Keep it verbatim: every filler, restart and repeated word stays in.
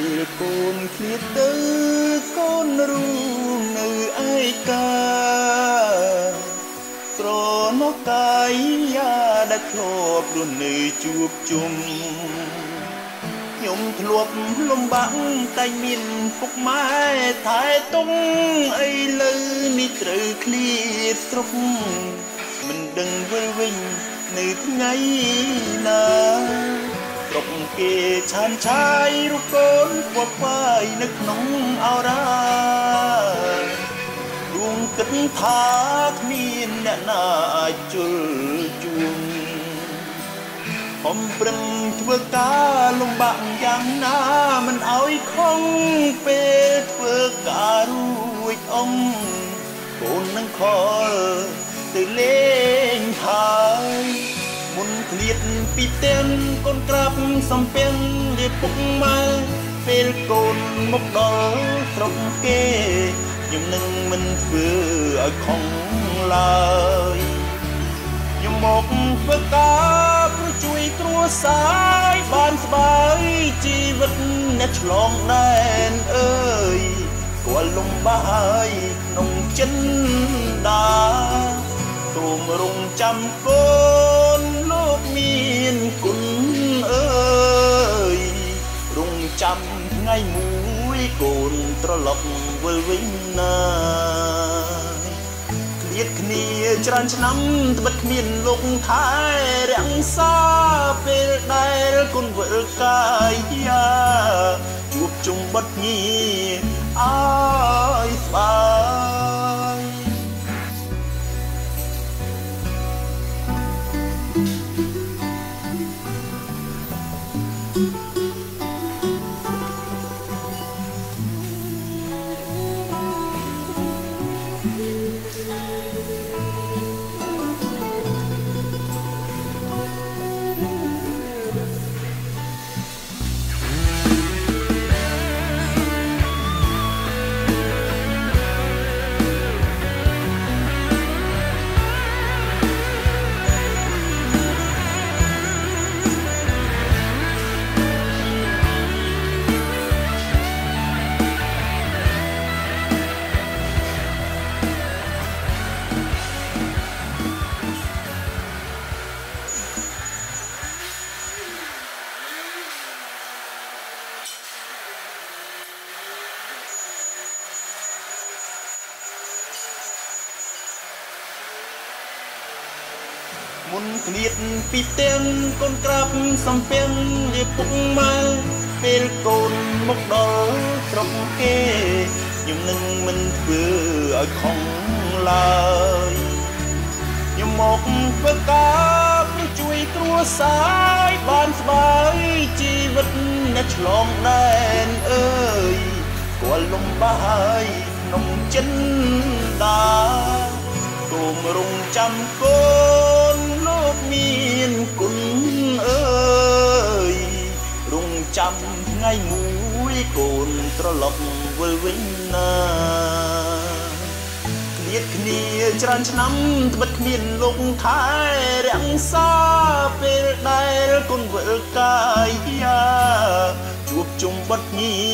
ពេលកូនឃ្លាតទៅកូនរួមនៅឯកាត្រនោះកាយយ៉ាដែលធ្លាប់រស់នៅជួបជុំខ្ញុំធ្លាប់លំបាក់តែមានពុកម៉ែថែទុំអីលើនេះត្រូវឃ្លាតស្រុកមិនដឹងវិលវិញនៅថ្ងៃណាស្រុកគេឆានឆាយរូបកូនខ្វល់ខ្វាយនៅក្នុងអរ៉ារួមគិតថាគ្មានអ្នកណាអាចជុលជួងผมប្រឹងធ្វើការលំបាក់យ៉ាងណាមិនឲ្យខំពេលធ្វើការរួចអ៊ំកូននឹងខលទៅលេងហើយមុនឃ្លាតពីផ្ទះកូនក្រាបសំពាំងជាពុកម៉ែពេលកូនមកដល់ស្រុកគេខ្ញុំនឹងមិនធ្វើឲ្យខំឡើយខ្ញុំមកធ្វើការព្រោះជួយគ្រួសារបានស្បាយជីវិតអ្នកឆ្លងដែនអើយគាត់លំបាកក្នុងចិនដាទូមរងចាំកូនលោកមានគុណអើយរងចាំថ្ងៃមួយកូនត្រឡប់វិលវិញណាឃ្លាតគ្នាច្រើនឆ្នាំត្បិតគ្មានលោកថែរក្សាពេលដែលគុណវិលកាយាជួបជុំបត់ញីអើយស្បាយមុនឃ្លាតពីផ្ទះកូនក្រាបសំពាំងជាពុកម៉ែពេលកូនមកដល់ស្រុកគេខ្ញុំនឹងមិនធ្វើឲ្យខំឡើយខ្ញុំមកធ្វើការព្រោះជួយគ្រួសារបានស្បាយជីវិតអ្នកឆ្លងដែនអើយគាត់លំបាកក្នុងចិនដាទូមរងចាំកូនលោកមានគុណអើយរងចាំថ្ងៃមួយកូនត្រឡប់វិលវិញណាឃ្លាតគ្នាច្រើនឆ្នាំត្បិតគ្មានលោកថែរក្សាពេលដែលកូនវិលកាយាជួបជុំបត់ញី